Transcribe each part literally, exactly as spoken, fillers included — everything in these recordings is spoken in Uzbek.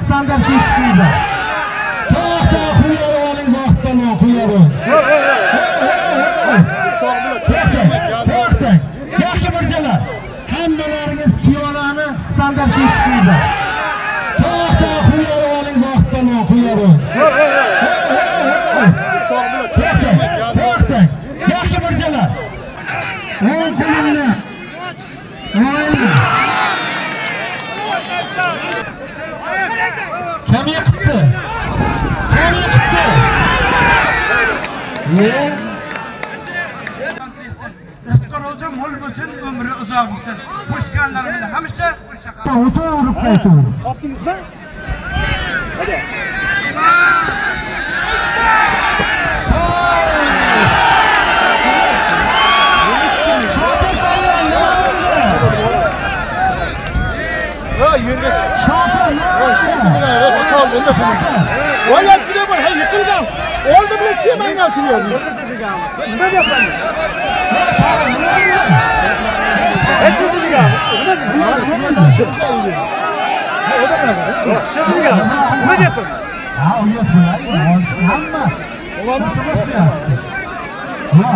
standart chiqmaydi. To'xta, quyar oling vaqtdan quyar. To'xta. Yaxshi mirjalar. Hammalaringiz piyolani standart chiqmaydi. To'xta, quyar oling vaqtdan quyar. To'xta. Yaxshi mirjalar. O'ng qo'lini. Kim yiqitdi? Kim yiqitdi? Ne? Rizqi ro'zim mo'l bo'lsin, umri uzoq bo'lsin. Qo'shganlarimizni hamisha o'sha O'tirib qaytaver. Topdingizmi? Hadi. Şakir ne? Valla şuraya bak, hayır yıkılacağım. Oldu bile şey ben yatırıyorum. Ne yapalım? Hepsi de gel. O da ne? Şimdi gel. Ne yapalım? Ha, o yapıyor. Ama olan nasıl ya? Ya.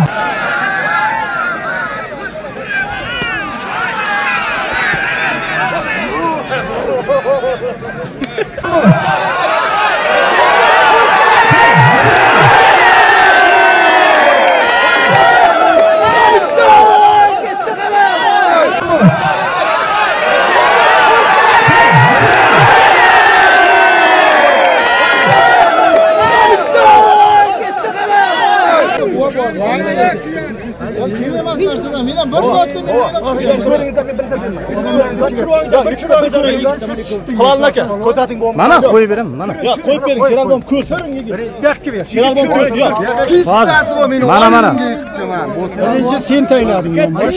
Mana qo'yib beraman, mana. Ya qo'yib bering, kerak bo'lib ko'rsang nega? Yo'q, kerak bo'lib ko'rsang. Chistasi bu meni. Mana mana. Birinchi sen tayinlading.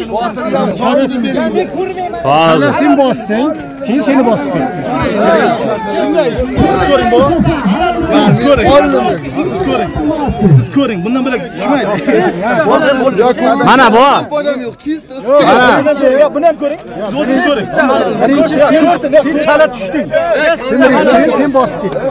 Hozir sen bosding, keyin seni bosib ketdi. Siz ko'ring bu. Siz ko'ring. Siz ko'ring. Siz ko'ring. Bundan bular tushmaydi. mana bu. Mana. Yo'q, buni ham ko'ring. Siz o'zingiz ko'ring. Birinchi sen sen chala tushding. Sen sen bosib ketding.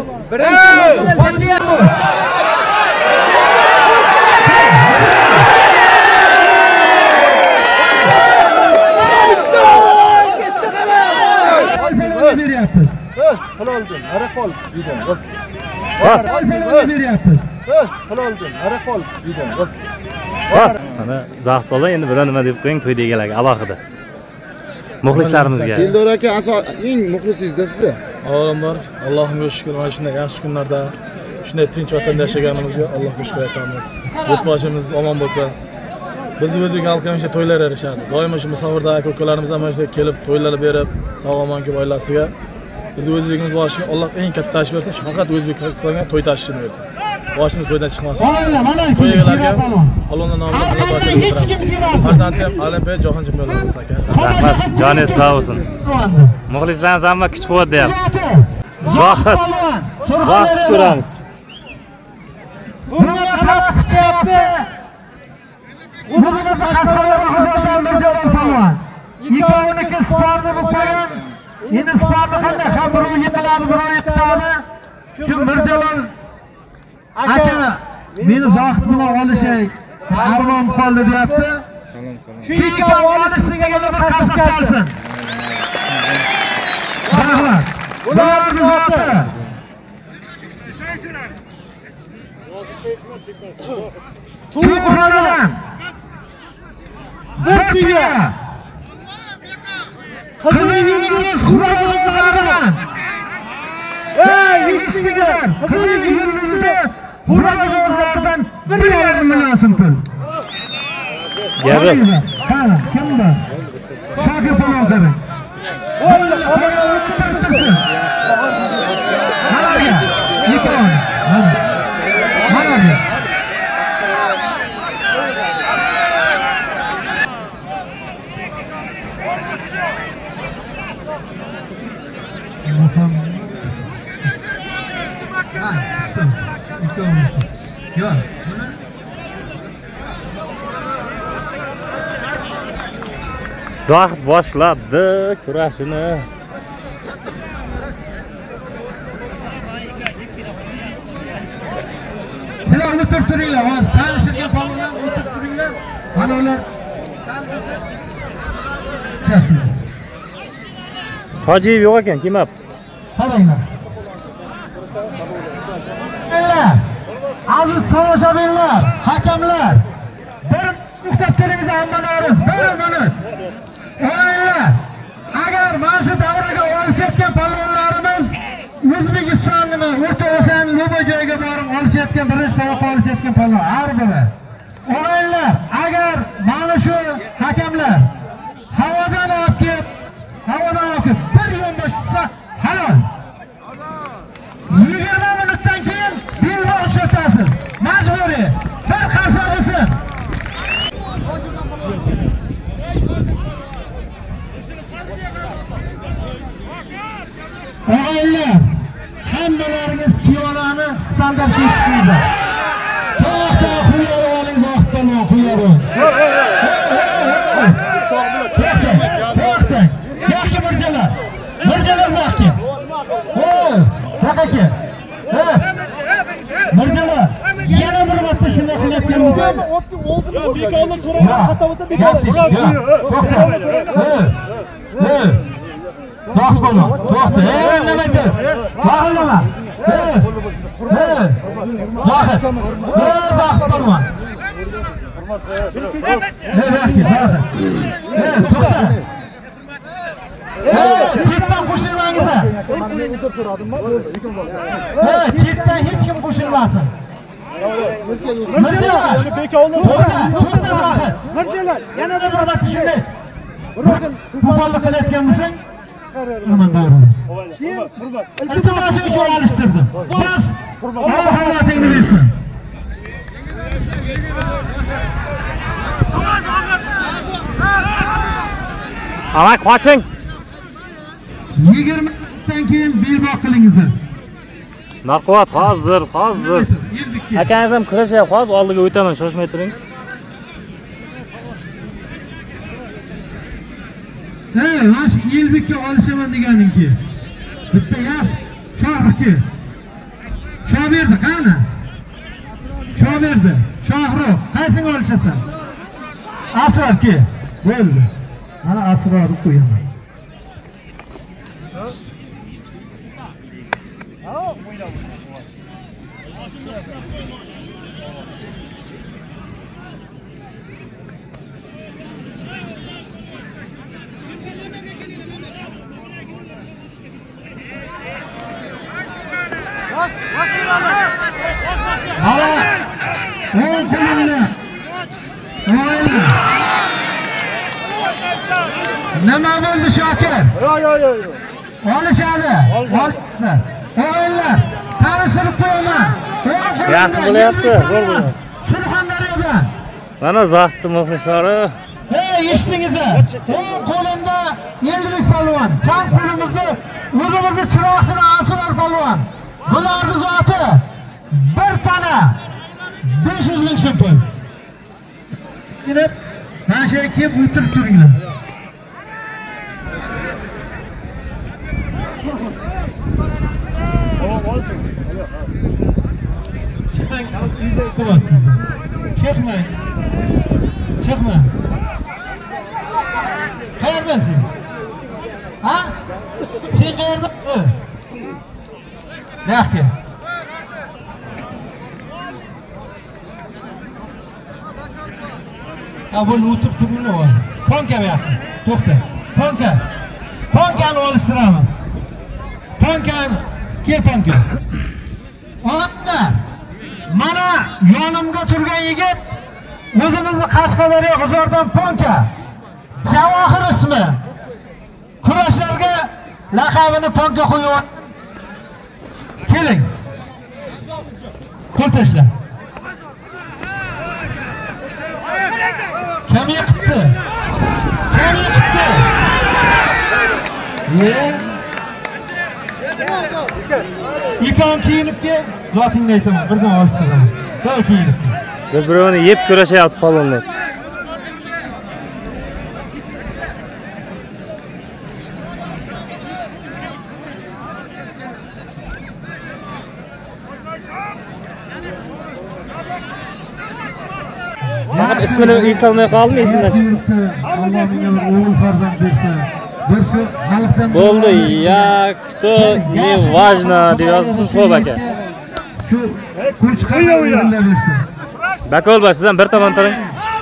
Beryapsiz. Haloldim. Ara qol uydan. Beryapsiz. Haloldim. Ara qol uydan. Mana Zohid bola endi bir nima deb qo'ying to'yda egalarga alohida. Muxlislarimizga. Dildor aka eng muxlisingizda sizda. Avvalambor Allohimga shukr, mana shunday yaxshi kunlarda shunday tinch vatanda yashaganimizga Allohga shukr aytamiz. Yurtboshimiz omon bo'lsa, bizni o'ziga xalqimizga to'ylar yarashadi. Doimo shu musofirda aka-ukalarimiz ham shunday kelib to'ylar berib, sog'-omon kelib oilasiga biz o'zligimiz boshiga Alloh eng katta tashvir bersin, shu faqat O'zbekistonga to'y tashishini bersin. Boshimiz to'ydan chiqmasin. To'ylarga Allohning nomidan minnatdorchilik bildiraman. Farzandim Olimpiya jahon chempionlari aka. Rahmat, joningiz sog' bo'lsin. Muxlislaringiz hamma kuch-quvvat deyapti. Zohid. Zohid ko'ramiz. Bunga talab kuchayapti. O'zimizni Qashqadaryo hududida Mirjalol polvon. Ikkoviniki sportni bu qo'ygan. Endi sportni qanday ham biri yiqiladi, biri yiqitadi. Shu Mirjalol aka meni Zohid bilan olishay armon qoldi deyapti. Shu ikkovi olishsiga yana bir qasqa chalsin. Rahmat. Bularni zoti. Tuğradan bir tuya Kızıl Yıldız Huragozlardan Ey iştigar Kızıl Yıldız'da Huragozlardan bir yarım münasım pul. Gel. Hala kim bu? Şakir falan demek. Hala gel. Yıkılan. Hala gel. Zohid boshladi kurashini. o'tirib turinglar. Hozir tanishgan palvonlar o'tirib turinglar. Mana ular Tojiyev yo'q ekan, kelmabdi. qaranglar. Aziz tomoshabinlar, hakamlar, bir to'xtab turingiz hammalariz. Bir minut. O'yinlar. Agar mana shu davraga olishayotgan palvonlarimiz O'zbekistonnimi, O'rta Osiyoning lo'ba joyiga borib olishayotgan, birinchi tomoqqa olishayotgan palvon har biri. O'yinlar. Agar mana shu hakamlar havodan olib kelib, havodan olib kelib bir yo'l boshqa halol. yigirma minutdan keyin belni o'xshatasiz. Majburiy. Bir qarsa bo'lsin. O'g'illar, hammalaringiz piyolani standart chiqingizlar. To'xta, quyarib oling, vaqtdan quyarib. To'xta. Yo'qki mirjalar. Mirjalar yo'qki. Ho'y, yo'qki. Ha. Mirjalar, yana bir marta shunday qilyapman. Ya bekorni so'rayman, xato bo'lsa bekorni. Hey. To'xt bo'lma. To'xt. Ey, nima deydi? Bag'lama. Hey. Hey. Vaqt. Ey, to'xt bo'lma. Hey, yo'qki, to'xt. Hey, to'xt. Hey, chetdan qo'shilmangizlar. Men uzr so'radimmi? Hey, chetdan hech kim qo'shilmasin. Mirjalar, shu bekorni so'rayman. Mirjalar, yana bir marta shunday. Qo'pollik qilayotganmising? Nima bo'ldi? Keyin Iltimosi uchun alishtirdim. Bas, Alloh havotingni bersin. Amak qoching. yigirma minutdan keyin belbog' qilingizlar. Narqovat hozir, hozir. Akangiz ham kurashyapti, hozir oldiga o'taman, shoshmay turing. Hey, mana shu Elbekka olishaman deganingki. Bitta yaxshi Shohruxga. Shoberdi, qani? Shoberdi, Shohruh, qaysini olishasan? Asrorga. Bo'ldi. Mana Asrorni qo'yaman. Hala, o'ng qo'limni. O'yinlar. Nima bo'ldi Shokir? Yo'q, yo'q, yo'q. Olishadi. Olishadi. O'yinlar. Tanishtirib qo'yaman. Yaxshi bo'lyapti, zo'r bo'lyapti. Surxondaryodan. Mana Zohidning muxlislari. Hey, eshitdingizlar? O'ng qo'limda Elbek palvon, chap qo'limizda o'zimizni chiroqchida Asror palvon. Bularning zoti bir tana besh yuz ming so'm pul. Kelib, mana shu yerga kelib o'tirib turinglar. Chiqmang, uyda o'tirasiz. Chiqmang. Chiqma. Qayerdasan? Ha? Sen qayerdasan? Yaxshi. Ha, bu o'tirib turinglar hozir. Ponka yoqdi. To'xta. Ponka. Ponkani olishtiramiz. Ponkani, kel ponka. Otlar. Mana yonimga turgan yigit o'zimizni Qashqadaryo G'uzordan Ponka. Javohir ismi. Kurashlarga laqabini Ponka qo'yib. Keling. Qo'l tashla. Kim yiqitdi? Kim yiqitdi? Ne? İkon kiyinib kel. Zotingni aytaman, birdan olib chiqaman. To'g'ri kiyinib. Bir-birini yeb kurashyapti palonlar. ismini eslolmay qoldim, esimdan chiqdi. Alloh menga bir o'g'il farzand bersa. Bir shu xalqdan Bo'ldi, ya, кто не важно deb yozibsiz xo'p aka. Shu qo'chqarlar o'yinlashdi. Bakol ba, sizdan bir tomon turing.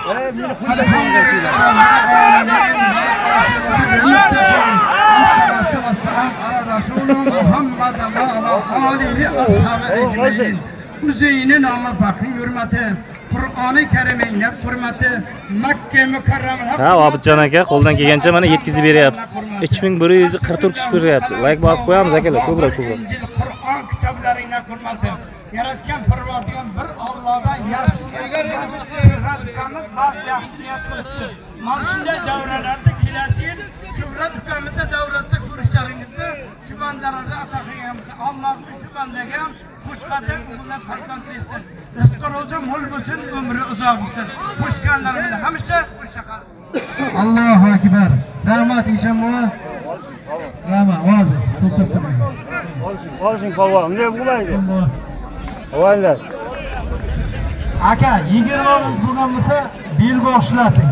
Hüseyin'in Allah bakın hürmeti, Kur'an-ı Kerim'in ne hürmeti, Mekke mükerremeler. Ha, Obidjon aka qo'ldan kelgancha mana yetkazib beryapti. uch ming bir yuz qirq to'rt kishi ko'ryapti. Like bosib qo'yamiz akalar, ko'proq ko'proq. Kur'an kitaplarına hürmeti. Yaratgan Parvardigan bir Allohdan yaxshi shuhratimiz bor, yaxshi niyat qilibdi. Mana shunday davralarda kelasi yil shuhrat ukamizda davrasida ko'rishlaringizni shu bandalarga ataqaymiz. Alloh shu bandaga qo'shqadan bundan farzand bersin. Rizqi ro'zi mo'l bo'lsin, umri uzoq bo'lsin. Qo'shganlarimiz hamisha qo'sha qolsin. Allohu akbar. Rahmat inshaalloh. Rahmat, hozir to'xtab turing. Olishing polvon, bunday bo'lmaydi. Avvallar. Aka, yigirma ming bo'lgan bo'lsa, bel boshlating.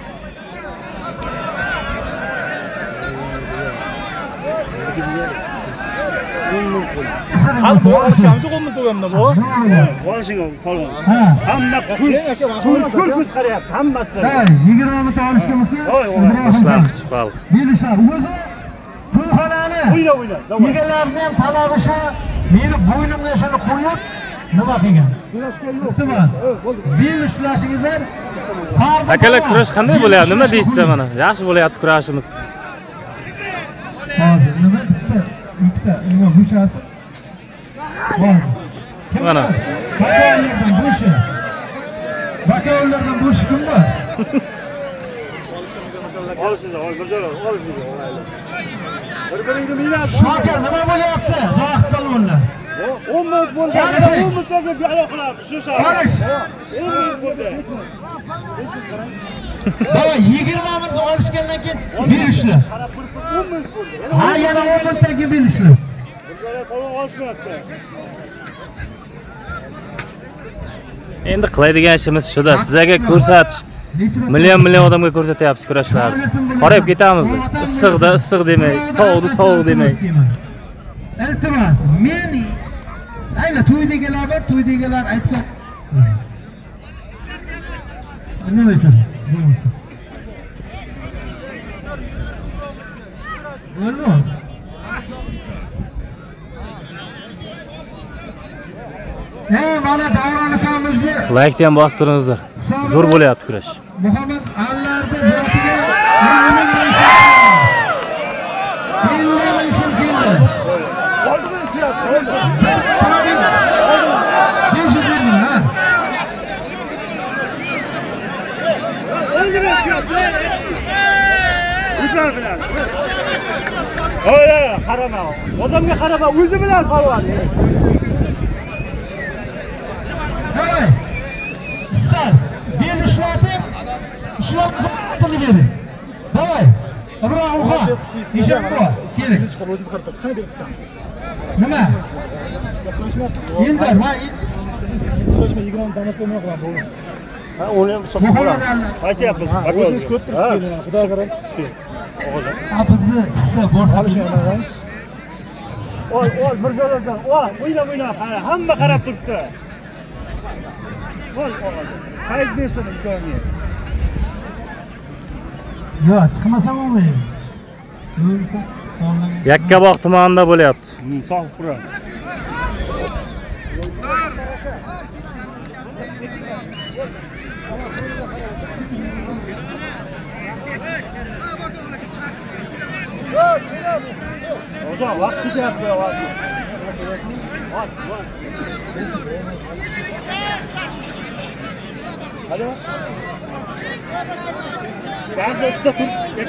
Ha, bu olishamiz o'n ming to'gamda bu. Olishing polvon. Ha. Hamma ko'z, ko'z ko'z qarayapti, hammasi. Ha, yigirma ming olishga bo'lsa, Boshlang'ich bal. bilishar. O'zi to'yxonani O'yna, o'yna. egalarining ham talabi shu, meni bo'ynimga shuni qo'yib nima qilgan? Iltimos. Bel ishlashingizlar. Akalar kurash qanday bo'lyapti? Nima deysiz mana? Yaxshi bo'lyapti kurashimiz. Hozir nima bitta, ikkita nima bo'shati? Bor. Mana. Bakalardan bo'shi. Bakalardan bo'shi kim bor? Olishing, olishing, olishing. Bir-biringni minglab. Shokir nima bo'lyapti? Zohid salmonlar. o'n ming bo'ldi. o'n mingtaga bi'alo qiladi. Shu shart. Qarash. o'n ming bo'ldi. Baba yigirma ming olishgandan keyin berishdi. o'n ming bo'ldi. Ha, yana o'n mingtaga berishdi. Bunlar polvon olishmayapti. Endi qiladigan ishimiz shuda, sizlarga ko'rsatish. Million-million odamga ko'rsatyapsiz kurashlarni. Qorayib ketamiz. Issiqda issiq demay, sovuqda sovuq demay. Iltimos, men ayla to'ydagilar bor, to'ydagilar aytgan. Nima uchun? Bo'ldi. Ey, mana Davron akamizga Like ham bosib turingizlar. Zo'r bo'lyapti kurash. Muhammad Allarning zotiga nima Oya, qarama. Odamga qarama, o'zi bilan polvon. Hey! Ustoz, bel ishlatib, ishlatib bering. Davay. Ibrohimxon. Ishim bor. Keling. Chiqib o'zingiz qaratasiz. Qani berqisam. Nima? Endi va Kurashma yigirma ming damas o'ynay qo'yam bo'ldi. Ha, uni ham hisob qilamiz. Aytyapmiz. O'zingiz ko'p turibsiz, xudoga qarang. hafizni sizda bor Olishmayman. Oy, oy, bir joylardan. Oy, o'yna, o'yna. Hamma qarab turibdi. Voy, oy. Qayd bersin imkoniyatni. Yo'q, chiqmasam olmaydi. Yakkabog' tumanida bo'lyapti. Sog' turar. Hocam vaqt ketyapti, vaqt. Hadi. Bazı usta tur.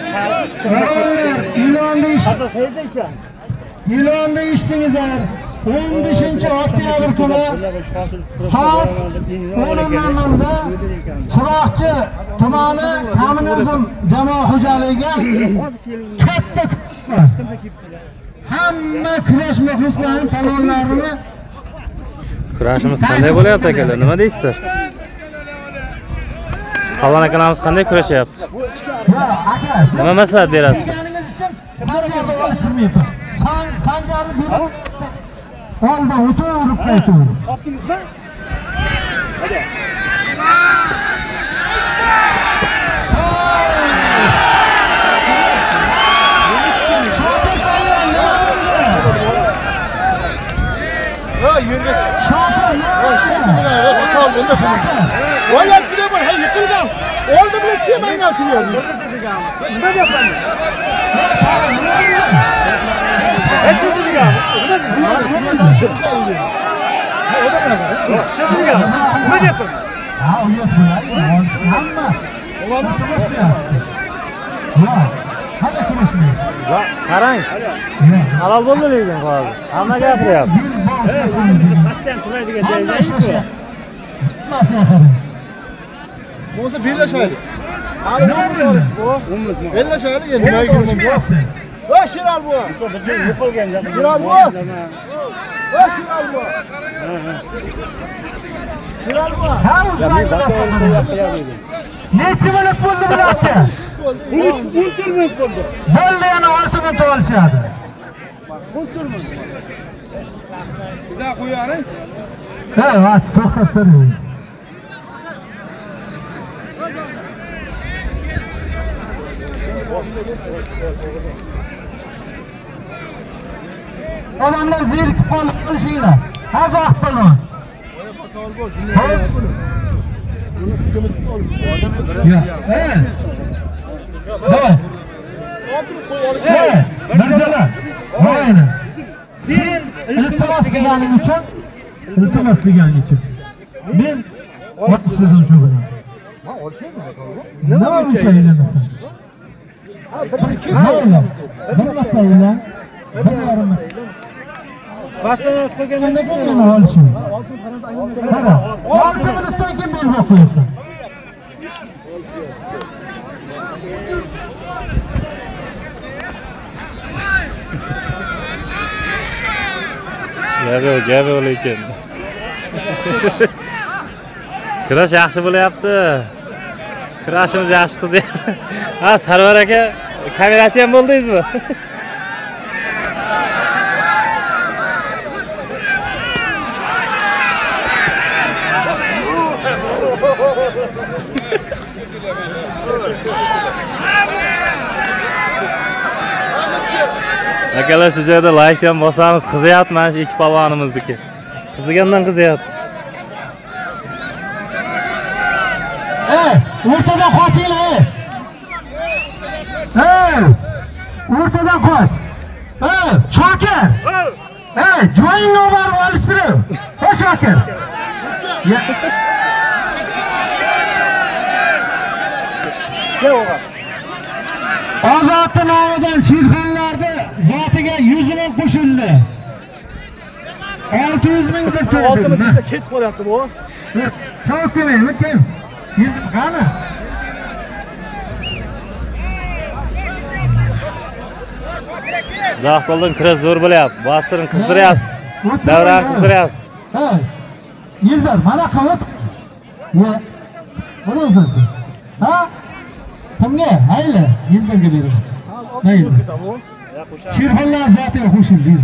İlonda ish. Hazır qayerda ekan? İlonda ishdingizlar. o'n beshinchi oktyabr kuni soat o'n nolda Chiroqchi tumani kommunizm jamoat xo'jaligiga katta hamma kurash muxlislarining palonlarini Kurashimiz qanday bo'lyapti akalar? Nima deysizlar? Palvon akanamiz qanday kurashyapti? Ya aka, Nima maslahat berasiz? Deganingiz uchun Sanjarni olishtirmaydi. San Sanjarni berib oldi, o'tirib qaytdi. Topdingizmi? Hadi. Şakir, Valla şuraya bak, hey yıkılgan. Oldu bile siyem atılıyor. Ne yapalım? Hepsi ya. Şurası ya. Ne yapalım? ha, u yo'q bo'ladi. Hamma. Ular turibdi. Ya, hadi konuşmayın. Qarang. Halol bo'ldi lekin hozir. Hamma gapiryapti. Qasdan turadigan joyda Nasıl yaparım? Bo'lsa birlashaylik. Ne oluyor bu? Birlashaylik endi. Ne konuşmayaptı? Va Shiral bu. yiqilgan Shiral bu. Va Shiral bu. Shiral bu. Ha, uzman. Neçi minut bo'ldi bularga? o'n to'rt minut bo'ldi. Bo'ldi, yana olti minut olishadi. o'n to'rt minut. Biza qo'yaring. Ha, vaqt to'xtab turing. Odamlar zerikib qolib qolishinglar. Hozir vaqt bo'lmadi. Ya, eh. Davay. Eh, Mirjalol. Mana. Sen iltimos qilganing uchun, iltimos qilganing uchun men sizdan cho'g'iraman. Ha, olishaymi? Nima uchun aylanasiz? Mayli. Bir marta aylan. Bir yarim marta. Basdan qo'ygandan Nega meni olishing? Qara, olti minutdan keyin men bo'lib qo'yasan. Gapi yo'q, gapi yo'q lekin. Kurash yaxshi bo'lyapti. Kurashimiz yaxshi qizyapti. Ha, Sarvar aka, kamerachi ham bo'ldingizmi? Akalar shu joyda like ham bosamiz, qizyapti mana shu ikki polvonimizniki. Qizigandan qizyapti. Ey, o'rtadan qochinglar, ey. Ey! O'rtadan qoch. Ey, Shokir. Ey, joyingni olib olishtirib. Ey, Shokir. Ya. Ozod nomidan Shirxonlarda zotiga yuz ming qo'shildi. olti yuz ming bir to'g'ri. ketib qolyapti bu. Çok kemaymi kim? Yuzim qani? Zahtoldin kira zo'r bo'lyapti. Bostirin qizdiryapsiz. Davrani qizdiryapsiz. Hey. Yildar, mana qavat. Ya. Mana o'zing. Ha? Kimga? Hayli, Yildarga beraman. Hayli. Shirxonlar zotiga qo'shildi.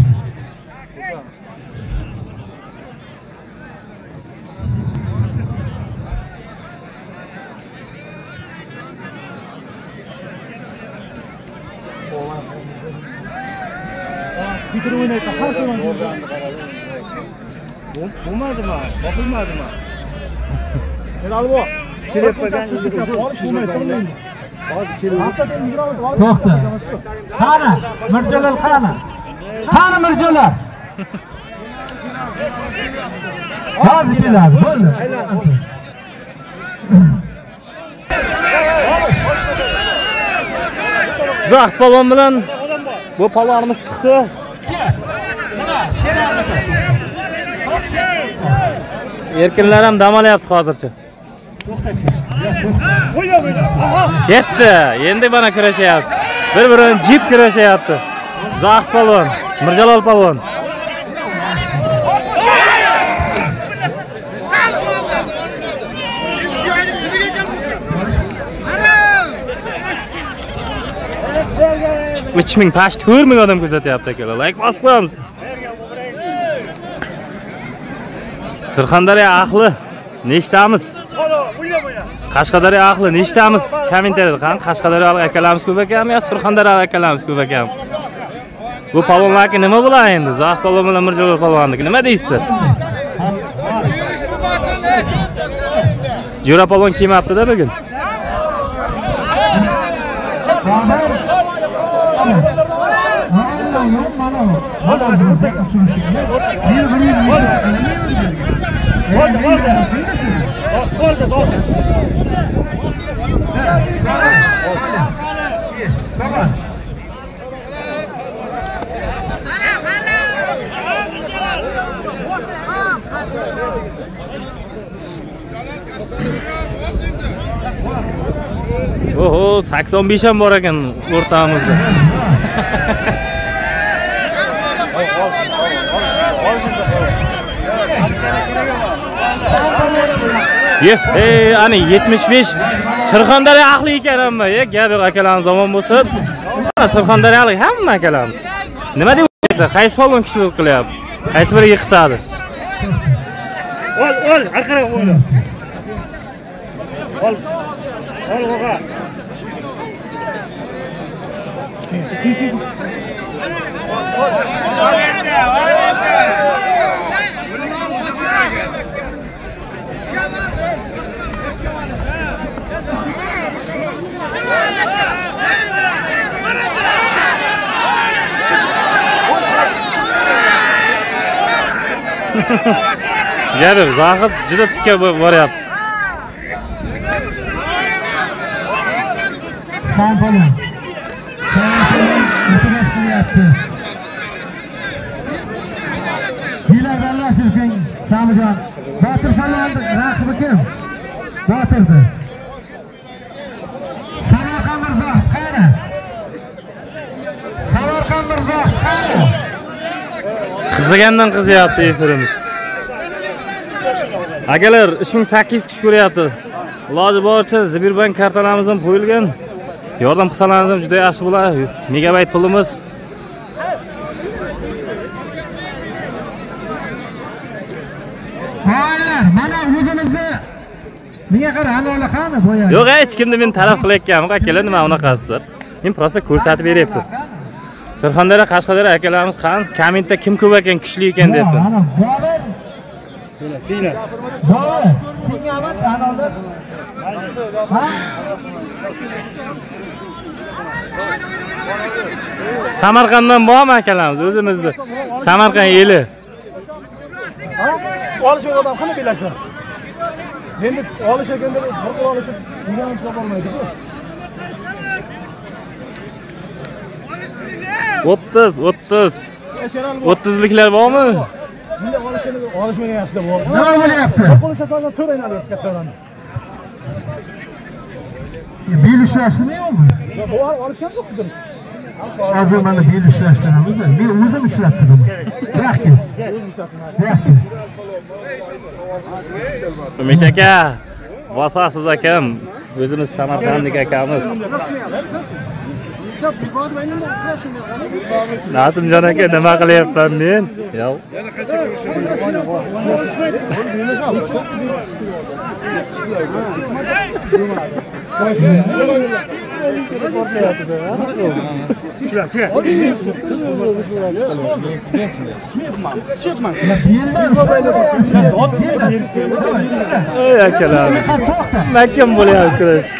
Bitir oynaysa har kuni bo'lmadimi? Topilmadimi? Keladi bu. Kelib qolgan olish bo'lmaydi. Hozir keladi. To'xta. Qani? Mirjalol qani? Qani Mirjalol? Hozir keladi, bo'ldi. Zaht polvon bilan bu polvonimiz chiqdi. Erkinlar ham dam olyapti hozircha. Ketdi. Endi mana kurashyapti. Bir-birini jip kurashyapti. Zaht polvon, Mirjalol polvon. uch ming, pash to'rt ming odam kuzatyapti akalar. Like bosib qo'yamiz. Surxondaryo ahli nechtamiz? Qashqadaryo ahli nechtamiz? Kommentariyada qani Qashqadaryolik akalarimiz ko'p ekanmi yo Surxondaryolik akalarimiz ko'p ekanmi? Bu palvonlarga nima bo'ladi endi? Zohid palvon bilan Mirjalol palvonniki nima deysiz? Jo'ra palvon kelmabdi-da bugun. Oho, sakson besh ham bor ekan o'rtamizda. Ye, ey, ani yetmish besh Surxondaryo ahli ekan hamma. Ye, gap yo'q akalarimiz omon bo'lsin. Surxondaryolik hamma akalarimiz. Nima deyapsiz? Qaysi polvon kishilik qilyapti? Qaysi biri yiqitadi? Ol, ol, aqara ol. Ol. Ol o'g'a. Gapim, Zohid juda tikka boryapti. Kompani. Iltimos qilyapti. Dilar Alashevning Samijon. Botir Falonning raqibi kim? Botirdi. Samarqand Mirzohid qani? Samarqand Mirzohid qani? Qizigandan qizyapti efirimiz. Akalar uch ming sakkiz kishi ko'ryapti. Iloji boricha Zibirbank kartalarimiz ham qo'yilgan. Yordam qilsalaringiz ham juda yaxshi bo'ladi. Megabayt pulimiz. Hayır, mana o'zimizni menga qara, halola qani qo'yadi. Yo'q, hech kimni men taraf qilayotganim, akalar nima unaqasiz. Men prosta ko'rsatib beryapti. Surxondaryo, Qashqadaryo akalarimiz qani kommentda kim ko'p ekan, kuchli ekan debdi. Mana Bobur. Tina. Bobur, singami halola. Ha? Samarqanddan bormi akalarimiz o'zimizni? Samarqand eli. Olish odam qani belashmas. Endi olish ekanda bir qil olishib, degan topolmaydi-ku. o'ttiz, o'ttiz. o'ttizliklar bormi? Bunda olishini olishmagan yaxshida bor. Nima bo'lyapti? Qo'lisha solgan to'rt aylanadi kattalarni. Bil ishlashdimi yo'qmi? Yo'q, bu olishgan yo'q-ku. Hozir mana bil ishlashdimmi? Men o'zim ishlatdim. Yaxshi. Yaxshi. Umid aka, bosasiz akam, o'zimiz Samarqandlik akamiz. Nasimjon aka, nima qilyapman men? Yo'q. Yana qancha ko'rishadi? Ey akalar. Mahkam bo'lyapti kurash.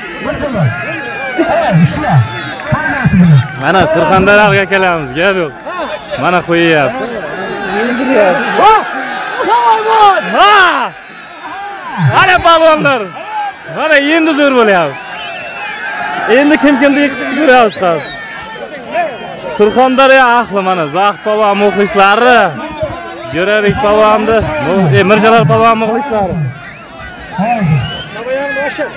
Mana Surxondaryo akalarimiz gap yo'q. Mana qo'yyapti. Ha! Ana balonlar. Mana endi zo'r bo'lyapti. Endi kim kimni yiqitishni ko'ramiz hozir. Surxondaryo ahli mana Zohid palvon muxlislari, Jo'rabek palvonni, Mirjalol palvon muxlislari. Hozir. Chabayan boshib.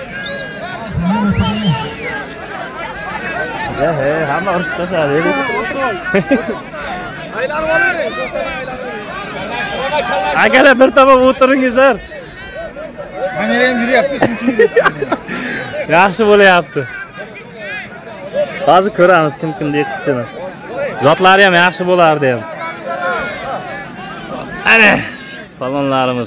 Ya he, hamma urishib tashladi. Aylanib olavering, to'xtamay aylanavering. Akalar bir tomon o'tiringizlar. Kamera ham yuryapti, shuncha yuryapti. Yaxshi bo'layapti. Hozir ko'ramiz kim kimni yiqitishini. Zotlari ham yaxshi bo'lardi ham. Ana falonlarimiz.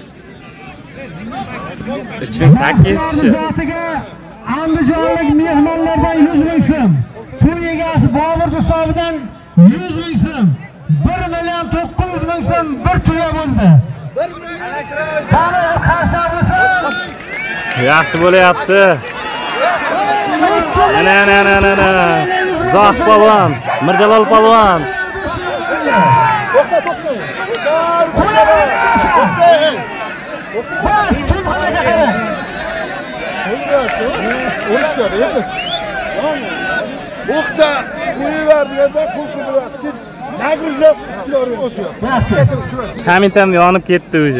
uch ming sakkiz kishi. Andijonlik mehmonlardan yuz ming so'm. To'y egasi Bobur Dusovidan yuz ming so'm. bir million to'qqiz yuz ming so'm bir tuya bo'ldi. Qani qarsamisiz? Yaxshi bo'layapti. Ana ana ana ana. Zoh polvon, Mirjalol polvon. Bas, to'xtaga qara. O'qta qo'yiverdi yerda pul qilib sen nagrizab o'shiyor. Kamintam yonib ketdi o'zi.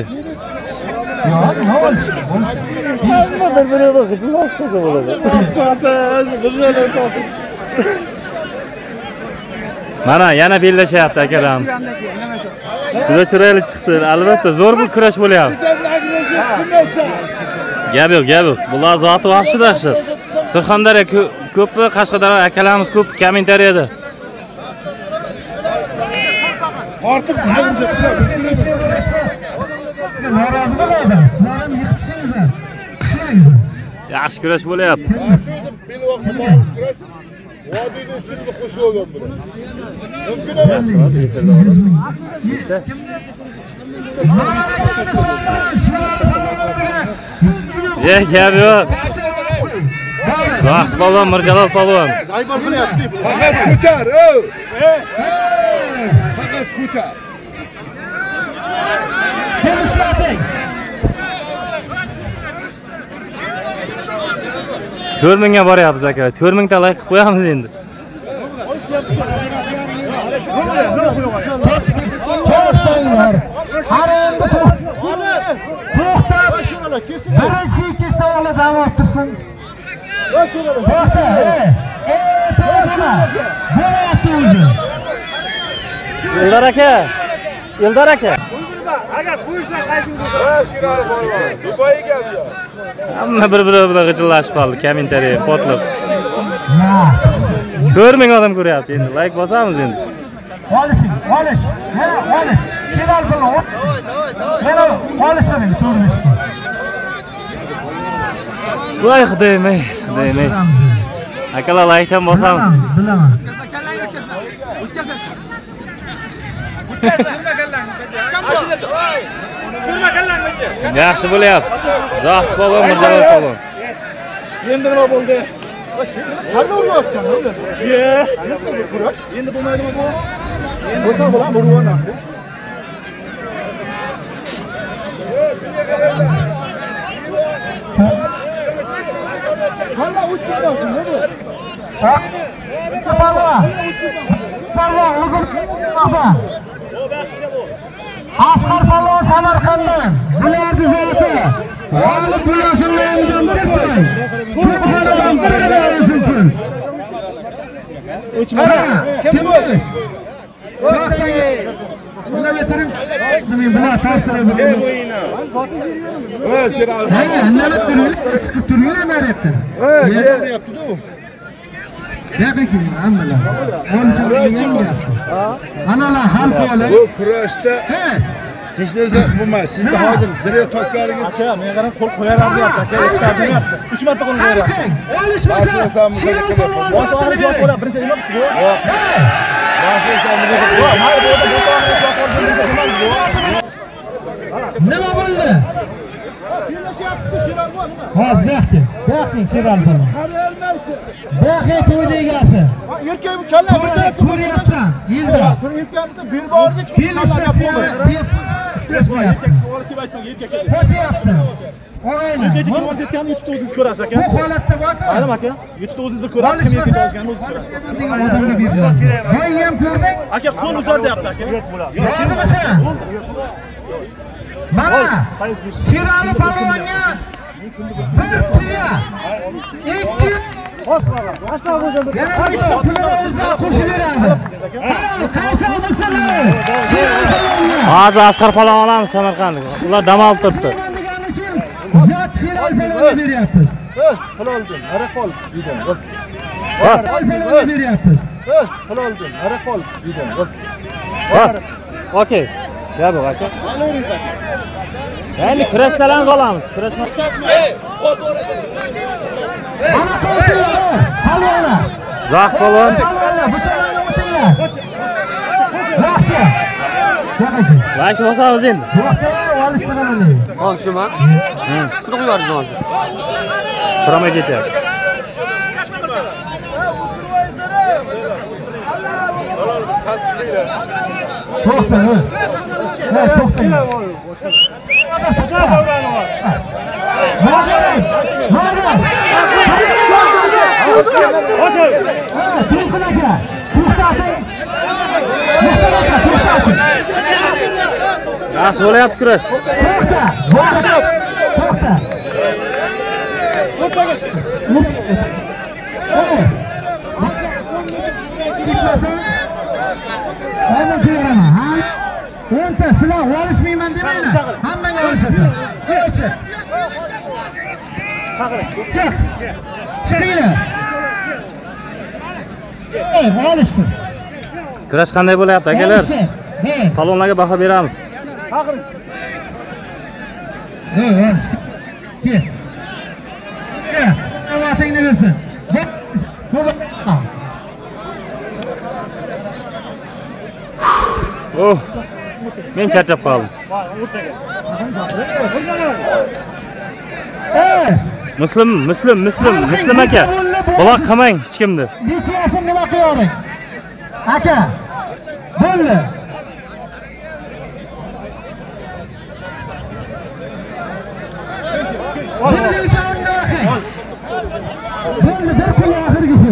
Hamma bir-biriga g'ijlash qilsa bo'ladi. So'siz, g'ijlash so'siz. Mana yana bellashyapti akalarimiz. Juda chiroyli chiqdi. Albatta zo'r bir kurash bo'lyapti. Gap yo'q, gap yo'q. Bular zoti vahshi dahshat. Surxondaryo ko'pi, Qashqadaryo akalarimiz ko'p kommentariyada. Ortiq Norozi bo'ladi. Sizlar ham yiqitsingizlar. Yaxshi kurash bo'lyapti. Vodiyda ustiga qo'shib olgan buni. Mumkin emas. İşte. Ye, gap yo'q. Zoh polvon, Mirjalol polvon. Faqat ko'tar, o. Faqat ko'tar. Kelishlating. to'rt mingga boryapmiz aka. to'rt ming ta like qilib qo'yamiz endi. To'xtanglar. Qara endi to'xtab. Birinchi ikkita ola dam olib tursin. To'xta, ey. Ey, to'xtama. Bo'lyapti o'zi. Eldor aka. Eldor aka. Agar qo'ysa qaysingiz? Ha, Shirali polvon. Dubayga keldi. Hamma bir-biri bilan g'ijillashib qoldi, kommentariya potlab. Na. to'rt ming odam ko'ryapti endi. Like bosamiz endi. Olishing, olish. Mana olish. Kelal bilan. Mana olishing to'g'ri. Voy xudoyim-ey, xudoyim-ey. Akalar like'dan bosamiz. Bilaman. Yaxshi bo'lyapti. Zoh polvon, Mirjalol polvon. Endi nima bo'ldi? Qanday uryapsan, o'zi? Ye. Endi bo'lmaydimi bu? O'ta bo'lam, urvona. Qanday uryapsan, nima? Ha? Polvon. Polvon o'zim qilmoqda. Asqar polvon Samarqanddan. Bularni zoti. G'olib bo'lasin nomidan bir to'y. Ko'pxonadan bir bersin pul. O'chmana. Kim bu? Buna getirin. Sizning bular topshirib berdim. Ha, Shirali. Ha, nima turibsiz? Chiqib turinglar naryoqdan. Ha, ketyapti-da u. Yo'q-ku, hammalar. Analar hal qilib. Bu kurashda Ha, hech narsa bo'lmaydi. Sizda hozir zirga topganingiz Aka, men qarang qo'l qo'yaram deyapti. Aka, ishtab deyapti. uch marta qo'l qo'yaram. olishmasa. Boshlasamiz aka qilyapman. Bosh og'rib javob qo'yadi. Birinchi emas bu. Yo'q. Boshlasamiz aka Yo'q, qilyapman. mana bu yerda bosh og'rib javob qo'yadi. Nima bo'ldi? Hozir yo'qki. Yo'qning chiral bilan. Qarayolmaysiz. Boqay to'yda egasi. Erkak bu kalla bir tarafga Ko'ryapsan, yilda. Turayotganimizda belbog'iga chiqib Kelishmasdan deb ishlashmayapti. Olishib aytmang, erkakcha. Qochyapti. Og'ayni. Necha kim o'tayotganini yutib o'zingiz ko'rasiz aka. Bu holatda borku. Ayrim aka, yutib o'zingiz bir ko'rasiz, kim erkakcha olishganini o'zingiz ko'rasiz. Odamga beradi. Voy ham ko'rding? Aka, qo'l uzar deyapti aka. Rozimisan? Mana Shirali polvonga bir tuya ikki yana bitta pulimizni qo'shib beradi. Qaysi olmasalar? Shirali polvonga. Hozir Asqar polvon olamiz Samarqandga. Ular dam olib turibdi. Degani uchun zot Shirali polvonga beryapmiz. Ha, halol ekan. Ara qol uyda. Alfalarga beryapmiz. Halol deng. Ara qol. Video. Ha. Okey. Ya bu aka. Endi kurashsalarni olamiz. Kurashma. Mana qo'yinglar. Halollar. Zoq polvon. Halollar, bu tomonga o'tinglar. Vaqti. Yo'q. Like bosamiz endi. Vaqti olish bilan deydi. Ha, shuma. Ha. Shuni qo'yarmiz hozir. So'ramay ketyapti. To'xta. Ha, to'xta. Yaxshi bo'layapti kurash. o'nta silah olishmayman demayman. Hammaga olishasan. Chiq. Chaqiring. Chiq. Chiqinglar. Ey, olishdi. Kurash qanday bo'layapti akalar? Palonlarga baho beramiz. Chaqiring. Ey, olishdi. Kel. Kel, vaqtingni bersin. Oh. Men charchab qoldim. Muslim, Muslim, Muslim, Muslim aka. Buloq qilmang hech kimni. Nechasi nima qiyoring? Aka. Bo'ldi. Bo'ldi, bir kun oxirgisi.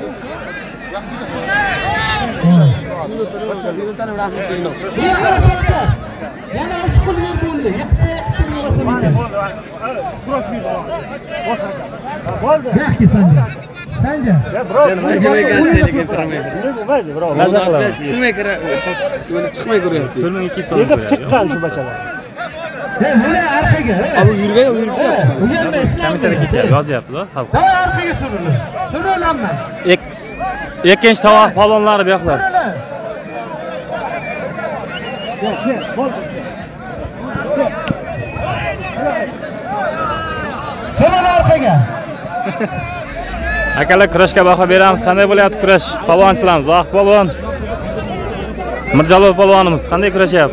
Yana ushkul yer bo'ldi. Yiqitsa yiqitib Yaxki sanja. Sanja. Sanjamay kelishaylik intiramaydi. Maza qilamiz. Kirmay kira, chiqmay ko'ryapti. bir ming ikki yuz so'm. Yig'ib chiqqan shu bachalar. Ey, mana orqaga. Abi yurgay, yuribdi. Kommentariya ketyapti, yozyapti-da xalq. Ha, orqaga turildi. Turilaman. Ikkinchi tovoq palonlari bu yoqlar. So'rala orqaga. Akalar kurashga baho beramiz. Qanday bo'layapti kurash? Palvonchilarimiz, Zoq polvon. Mirjalol polvonimiz qanday kurashyapti?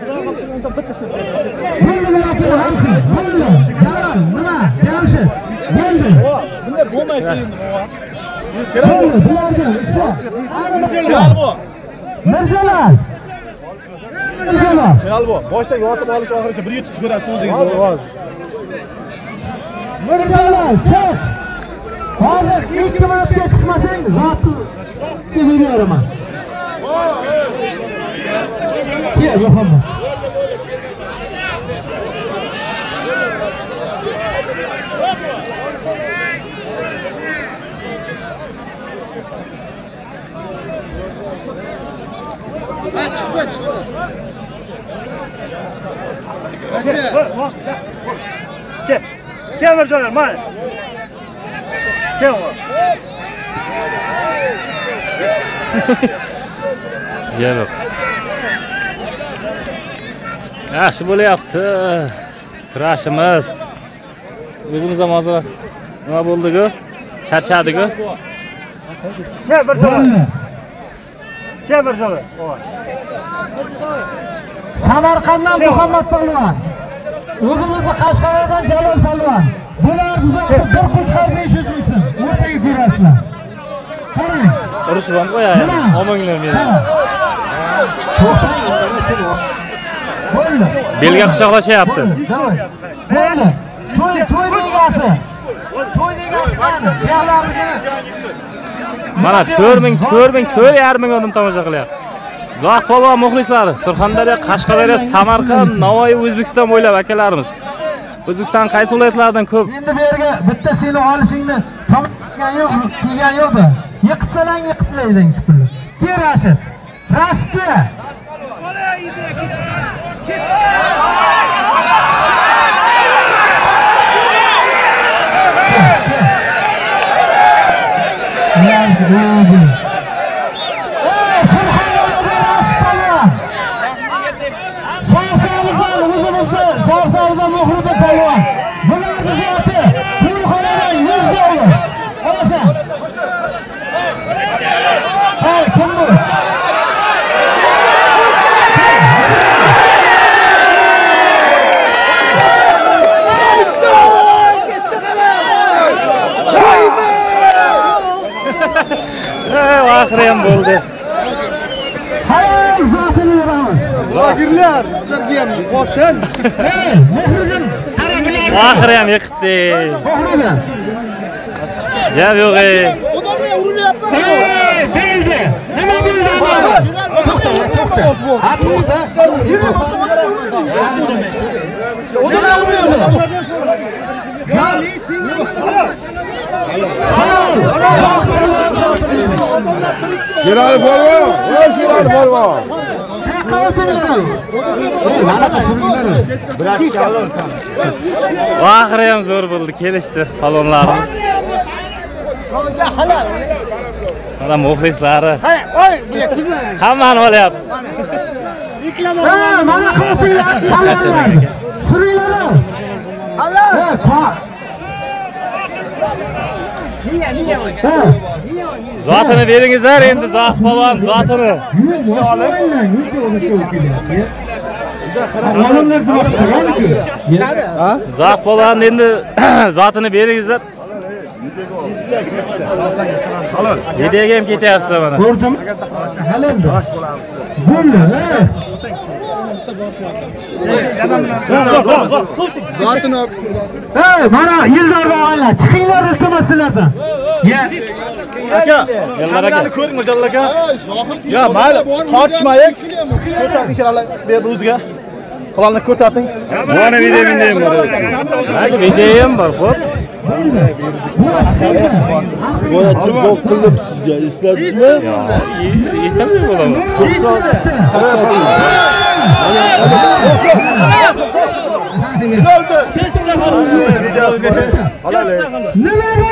Nima? Yaxshi. Bo'ldi. Bunday bo'lmaydi endi. Bo'ldi, bularga. Chiralbo. Mirjalol. Mirjalol. Chiralbo. Boshda yotib olish oxirigacha bir yutib ko'rasiz o'zingiz. Hozir. Mirjalol, chiq. Hozir ikki minutga chiqmasang, zotni beraman. Kel, Muhammad. Ha, chiqma, chiqma. Kel. Kel Mirjalol, mana. Kel. Yo'q. Yaxshi bo'layapti. Kurashimiz. O'zimiz ham hozir nima bo'ldi-ku? Charchadik-ku. Kel Mirjalol. Kel Mirjalol. Samarqanddan Muhammad polvon. O'zimizni Qashqadaryodan Jalol polvon. Bular uzoqda bir qo'chqar besh yuz ming so'm. O'rtaga ko'rasizlar. Qarang. Urushib ham qo'yaylik. Omonglar meni. Bo'ldi. Belga quchoqlashyapti. Bo'ldi. To'y, to'y degasi. To'y degasi qani? Buyog'larligini. Mana to'rt ming, to'rt ming, to'rt yarim ming odam tomosha qilyapti. Zoq polvon muxlislari, Surxondaryo, Qashqadaryo, Samarqand, Navoiy, O'zbekiston bo'ylab akalarimiz. O'zbekiston qaysi viloyatlardan ko'p? Endi bu yerga bitta seni olishingni tomgan yo'q, kelgan yo'qdi. Yiqitsalang yiqitlayding shu pulni. Kel Rashid. Rashidga. Ya Zohid polvon. Bularning zoti Turxonadan yuz dollar. Olasan. Ha, kim bu? Oxiri ham bo'ldi. Hayır zotini beramiz. Vagirlar, sizlarga ham qo'sin. Ey, Mehriddin taraflar. Oxiri ham yiqitdi. Mehriddin. Ya yo'q ey. Odamlar urilyapti. Ey, berildi. Nima bo'ldi? To'xta, to'xta. Haqingizda. Odamlar uryapti. Şirali polvon, ey Şirali polvon. Oxiri ham zo'r bo'ldi, kelishdi palonlarimiz. Mana muxlislari. Hammani olyapsiz. Mana qilinglar. Suringlar. Allah. Zotini beringizlar endi, Zohid polvon, zotini. Zohid polvon endi zotini beringizlar. Yedaga ham ketyapsiz mana. Ko'rdim. Halolda. Bo'ldi. Zotini olibsiz. Hey, mana Yildor og'aylar, chiqinglar iltimos sizlardan. Ya. Aka, kamerani ko'ring Mirjalol aka. Ya, mayli, tortishmaylik. Ko'rsating Shirali ber o'ziga. Qolonni ko'rsating. Mana video mendayam bor. Video ham bor, xo'p. Boya tilboq qildim sizga, esladingizmi? Yo'q, eslamay bo'laman. to'qson sakson. Videosini halol. Nima bu?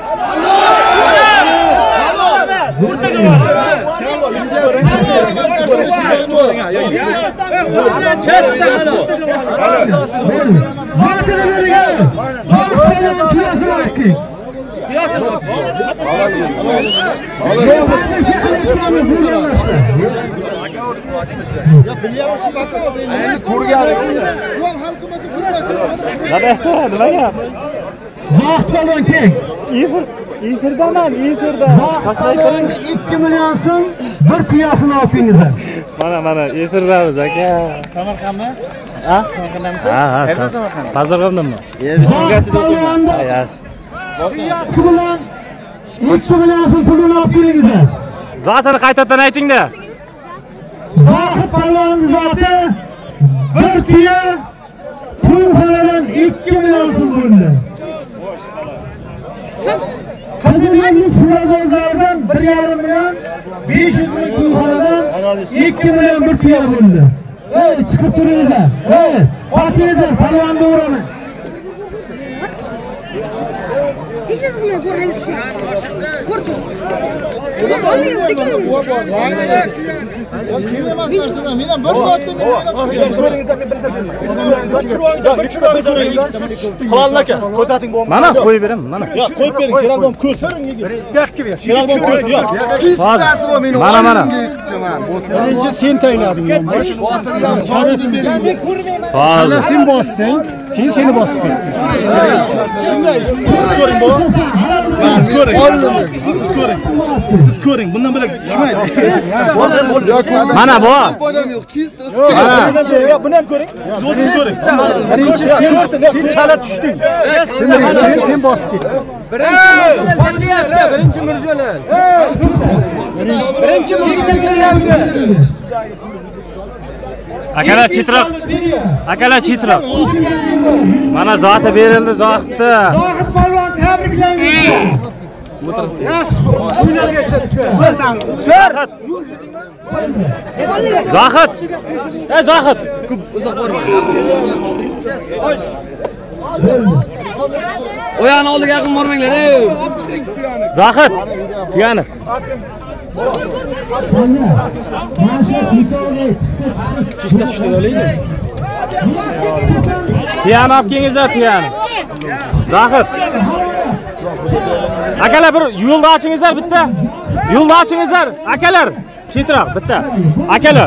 Vaqt polvon keng. Efirdaman, efirda. Vaqt ikki million so'm bir tuyasini olingizlar. Mana mana efirdamiz aka. Samarqandmi? Ha? Samarqandamisiz? Ha, ha. Qayerdan Samarqand? Pazarg'amdanmi? Ye, biz Sangasida o'qiyman. Ha, yaxshi. Tuyasi bilan ikki million so'm pulini olingizlar. Zotini qaytadan ayting-da. Vaqt polvon zoti bir tuya Turxonadan ikki million so'm bo'ldi. Qadimgi suvarlardan bir yarim million besh yuz ming Turxonadan ikki million bir tuya bo'ldi. Ey, chiqib turinglar. Ey, bosingizlar, polvonni uraman. Hiç yazılmıyor bu renkli. Kurçun. Qolonni aka, ko'rsating bo'lmi? Mana qo'yib beraman, mana. Yo'q, qo'yib bering, Shirali bo'lmi ko'rsin. Yo'q, Shirali bo'lmi ko'rsin. Chistasi bu meni. Mana mana. Birinchi sen tayinlading. Hozir. Sen bosding, keyin seni bosib ketdi. Siz ko'ring bu. Siz ko'ring. Siz ko'ring. Siz ko'ring. Bundan böyle tushmaydi. Mana bu. Odam yo'q, chist. Yo'q, buni ham ko'ring. Siz o'zingiz ko'ring. Birinchi sen sen chala tushding. Sen sen bosib ketding. Birinchi Mirjalol. Birinchi Mirjalol. Akalar chetroq. Akalar chetroq. Mana zoti berildi, Zohidni. Zohid polvon tabriklaymiz. Zohid. Zohid. Ey Zohid. Ko'p uzoq borma. Oyani oldiga yaqin bormanglar, ey. Zohid. Tuyani. Kista tushdi olaydi. Tiyani olib kelingizlar, tiyani. Zohid. Akalar bir yo'lni ochingizlar bitta. Yo'lni ochingizlar, akalar. Ketroq bitta. Akalar.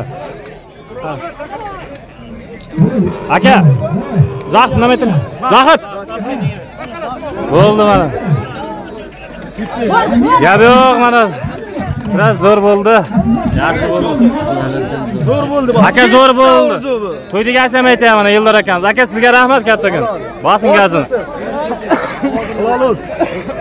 Aka. Zohid nima ayting? Zohid. Bo'ldi mana. Gap yo'q mana. Biraz zo'r bo'ldi. Yaxshi bo'ldi. Zo'r bo'ldi. Aka zo'r bo'ldi. To'yda gazam aytayman mana Eldor akamiz. Aka sizga rahmat kattagan. Bosing gazini. Halol olsun.